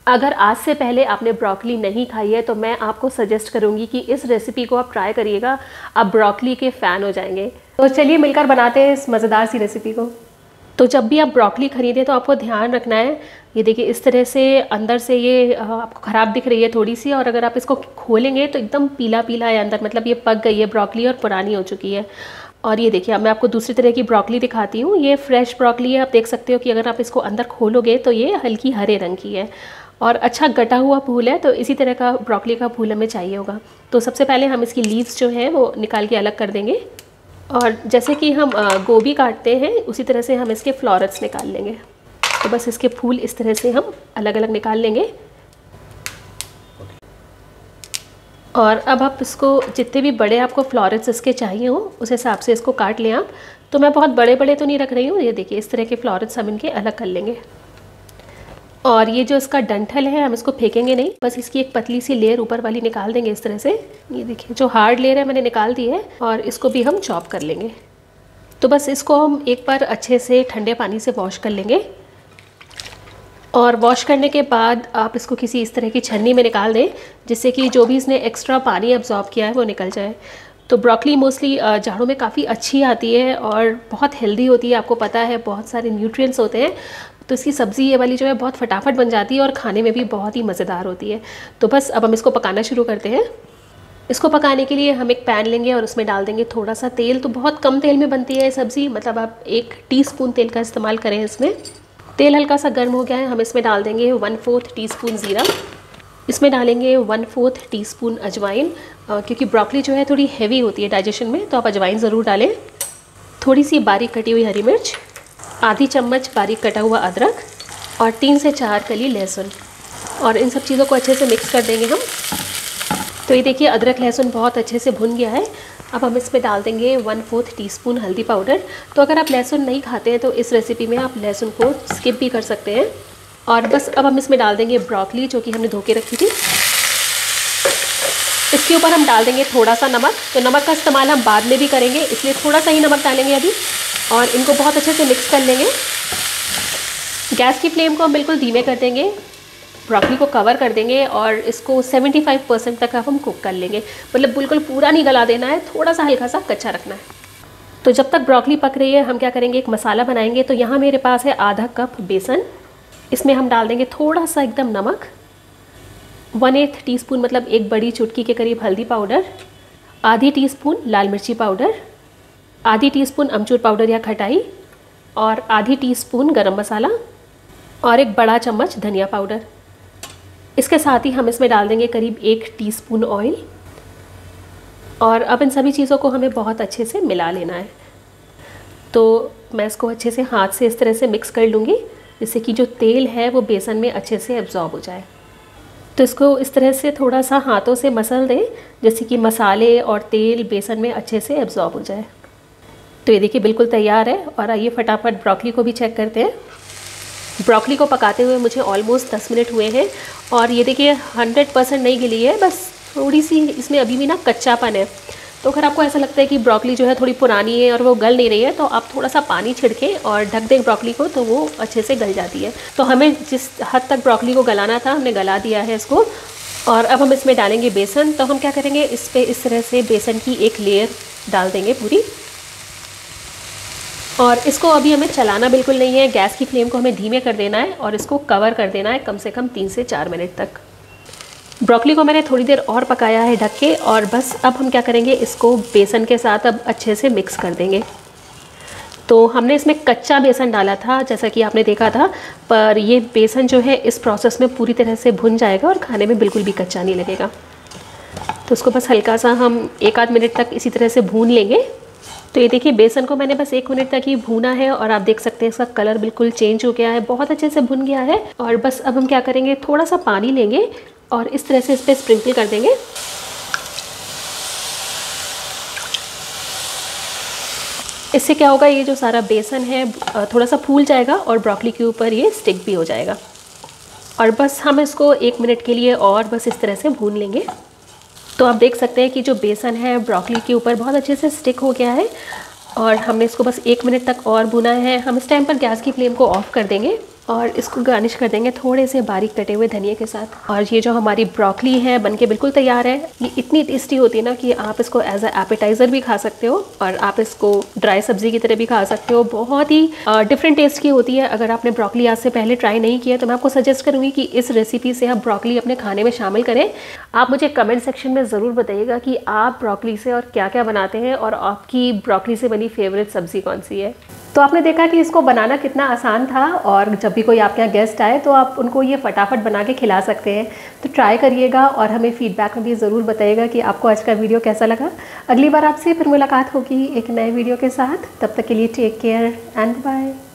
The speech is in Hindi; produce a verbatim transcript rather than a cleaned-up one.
अगर आज से पहले आपने ब्रोकली नहीं खाई है तो मैं आपको सजेस्ट करूंगी कि इस रेसिपी को आप ट्राई करिएगा, आप ब्रोकली के फ़ैन हो जाएंगे। तो चलिए मिलकर बनाते हैं इस मज़ेदार सी रेसिपी को। तो जब भी आप ब्रोकली खरीदें तो आपको ध्यान रखना है, ये देखिए इस तरह से अंदर से ये आपको ख़राब दिख रही है थोड़ी सी, और अगर आप इसको खोलेंगे तो एकदम पीला पीला है अंदर, मतलब ये पक गई है ब्रोकली और पुरानी हो चुकी है। और ये देखिए अब मैं आपको दूसरी तरह की ब्रोकली दिखाती हूँ। ये फ्रेश ब्रोकली है, आप देख सकते हो कि अगर आप इसको अंदर खोलोगे तो ये हल्की हरे रंग की है और अच्छा गटा हुआ फूल है। तो इसी तरह का ब्रोकली का फूल हमें चाहिए होगा। तो सबसे पहले हम इसकी लीव्स जो है वो निकाल के अलग कर देंगे, और जैसे कि हम गोभी काटते हैं उसी तरह से हम इसके फ्लोरेट्स निकाल लेंगे। तो बस इसके फूल इस तरह से हम अलग अलग निकाल लेंगे। और अब आप इसको जितने भी बड़े आपको फ्लोरेट्स इसके चाहिए हो उस हिसाब से इसको काट लें आप। तो मैं बहुत बड़े बड़े तो नहीं रख रही हूँ, ये देखिए इस तरह के फ्लोरेट्स हम इनके अलग कर लेंगे। और ये जो इसका डंठल है हम इसको फेंकेंगे नहीं, बस इसकी एक पतली सी लेयर ऊपर वाली निकाल देंगे इस तरह से। ये देखिए जो हार्ड लेयर है मैंने निकाल दी है, और इसको भी हम चॉप कर लेंगे। तो बस इसको हम एक बार अच्छे से ठंडे पानी से वॉश कर लेंगे, और वॉश करने के बाद आप इसको किसी इस तरह की छन्नी में निकाल दें, जिससे कि जो भी इसने एक्स्ट्रा पानी अब्जॉर्ब किया है वो निकल जाए। तो ब्रोकली मोस्टली जाड़ों में काफ़ी अच्छी आती है और बहुत हेल्दी होती है, आपको पता है बहुत सारे न्यूट्रिएंट्स होते हैं। तो इसकी सब्ज़ी ये वाली जो है बहुत फटाफट बन जाती है और खाने में भी बहुत ही मज़ेदार होती है। तो बस अब हम इसको पकाना शुरू करते हैं। इसको पकाने के लिए हम एक पैन लेंगे और उसमें डाल देंगे थोड़ा सा तेल। तो बहुत कम तेल में बनती है ये सब्ज़ी, मतलब आप एक टीस्पून तेल का इस्तेमाल करें इसमें। तेल हल्का सा गर्म हो गया है, हम इसमें डाल देंगे वन फोर्थ टी स्पून ज़ीरा। इसमें डालेंगे वन फोर्थ टी स्पून अजवाइन, क्योंकि ब्रोकली जो है थोड़ी हैवी होती है डाइजेशन में, तो आप अजवाइन ज़रूर डालें। थोड़ी सी बारीक कटी हुई हरी मिर्च, आधी चम्मच बारीक कटा हुआ अदरक, और तीन से चार कली लहसुन। और इन सब चीज़ों को अच्छे से मिक्स कर देंगे हम। तो ये देखिए अदरक लहसुन बहुत अच्छे से भुन गया है। अब हम इसमें डाल देंगे वन फोर्थ टीस्पून हल्दी पाउडर। तो अगर आप लहसुन नहीं खाते हैं तो इस रेसिपी में आप लहसुन को स्किप भी कर सकते हैं। और बस अब हम इसमें डाल देंगे ब्रोकली जो कि हमने धो के रखी थी। इसके ऊपर हम डाल देंगे थोड़ा सा नमक। तो नमक का इस्तेमाल हम बाद में भी करेंगे, इसलिए थोड़ा सा ही नमक डालेंगे अभी, और इनको बहुत अच्छे से मिक्स कर लेंगे। गैस की फ्लेम को हम बिल्कुल धीमे कर देंगे, ब्रोकली को कवर कर देंगे और इसको पचहत्तर परसेंट तक अब हम कुक कर लेंगे। मतलब बिल्कुल पूरा नहीं गला देना है, थोड़ा सा हल्का सा कच्चा रखना है। तो जब तक ब्रोकली पक रही है हम क्या करेंगे, एक मसाला बनाएंगे। तो यहाँ मेरे पास है आधा कप बेसन, इसमें हम डाल देंगे थोड़ा सा एकदम नमक, वन एथ टी स्पून मतलब एक बड़ी चुटकी के करीब हल्दी पाउडर, आधी टी स्पून लाल मिर्ची पाउडर, आधी टीस्पून अमचूर पाउडर या खटाई, और आधी टीस्पून गरम मसाला, और एक बड़ा चम्मच धनिया पाउडर। इसके साथ ही हम इसमें डाल देंगे करीब एक टीस्पून ऑयल। और अब इन सभी चीज़ों को हमें बहुत अच्छे से मिला लेना है। तो मैं इसको अच्छे से हाथ से इस तरह से मिक्स कर लूँगी, जिससे कि जो तेल है वो बेसन में अच्छे से एब्जॉर्ब हो जाए। तो इसको इस तरह से थोड़ा सा हाथों से मसल दें, जैसे कि मसाले और तेल बेसन में अच्छे से एब्जॉर्ब हो जाए। तो ये देखिए बिल्कुल तैयार है। और आइए फटाफट ब्रोकली को भी चेक करते हैं। ब्रोकली को पकाते हुए मुझे ऑलमोस्ट दस मिनट हुए हैं, और ये देखिए हंड्रेड परसेंट नहीं गिली है, बस थोड़ी सी इसमें अभी भी ना कच्चापन है। तो अगर आपको ऐसा लगता है कि ब्रोकली जो है थोड़ी पुरानी है और वो गल नहीं रही है, तो आप थोड़ा सा पानी छिड़कें और ढक दें ब्रोकली को, तो वो अच्छे से गल जाती है। तो हमें जिस हद तक ब्रोकली को गलाना था हमने गला दिया है इसको। और अब हम इसमें डालेंगे बेसन। तो हम क्या करेंगे, इस पर इस तरह से बेसन की एक लेयर डाल देंगे पूरी, और इसको अभी हमें चलाना बिल्कुल नहीं है, गैस की फ्लेम को हमें धीमे कर देना है और इसको कवर कर देना है कम से कम तीन से चार मिनट तक। ब्रोकली को मैंने थोड़ी देर और पकाया है ढक के, और बस अब हम क्या करेंगे, इसको बेसन के साथ अब अच्छे से मिक्स कर देंगे। तो हमने इसमें कच्चा बेसन डाला था जैसा कि आपने देखा था, पर ये बेसन जो है इस प्रोसेस में पूरी तरह से भुन जाएगा और खाने में बिल्कुल भी कच्चा नहीं लगेगा। तो इसको बस हल्का सा हम एक आध मिनट तक इसी तरह से भून लेंगे। तो ये देखिए बेसन को मैंने बस एक मिनट तक ही भूना है, और आप देख सकते हैं इसका कलर बिल्कुल चेंज हो गया है, बहुत अच्छे से भुन गया है। और बस अब हम क्या करेंगे, थोड़ा सा पानी लेंगे और इस तरह से इस पर स्प्रिंकल कर देंगे। इससे क्या होगा, ये जो सारा बेसन है थोड़ा सा फूल जाएगा और ब्रोकली के ऊपर ये स्टिक भी हो जाएगा। और बस हम इसको एक मिनट के लिए और बस इस तरह से भून लेंगे। तो आप देख सकते हैं कि जो बेसन है ब्रोकली के ऊपर बहुत अच्छे से स्टिक हो गया है, और हमने इसको बस एक मिनट तक और भुना है। हम इस टाइम पर गैस की फ्लेम को ऑफ कर देंगे और इसको गार्निश कर देंगे थोड़े से बारीक कटे हुए धनिया के साथ। और ये जो हमारी ब्रोकली है बनके बिल्कुल तैयार है। ये इतनी टेस्टी होती है ना कि आप इसको एज अ एपेटाइज़र भी खा सकते हो और आप इसको ड्राई सब्जी की तरह भी खा सकते हो। बहुत ही डिफरेंट टेस्ट की होती है। अगर आपने ब्रोकली आज से पहले ट्राई नहीं किया तो मैं आपको सजेस्ट करूँगी कि इस रेसिपी से आप ब्रोकली अपने खाने में शामिल करें। आप मुझे कमेंट सेक्शन में ज़रूर बताइएगा कि आप ब्रोकली से और क्या क्या बनाते हैं और आपकी ब्रोकली से बनी फेवरेट सब्ज़ी कौन सी है। तो आपने देखा कि इसको बनाना कितना आसान था और जब भी कोई आपके यहाँ गेस्ट आए तो आप उनको ये फटाफट बना के खिला सकते हैं। तो ट्राई करिएगा और हमें फीडबैक में भी ज़रूर बताइएगा कि आपको आज का वीडियो कैसा लगा। अगली बार आपसे फिर मुलाकात होगी एक नए वीडियो के साथ। तब तक के लिए टेक केयर एंड बाय।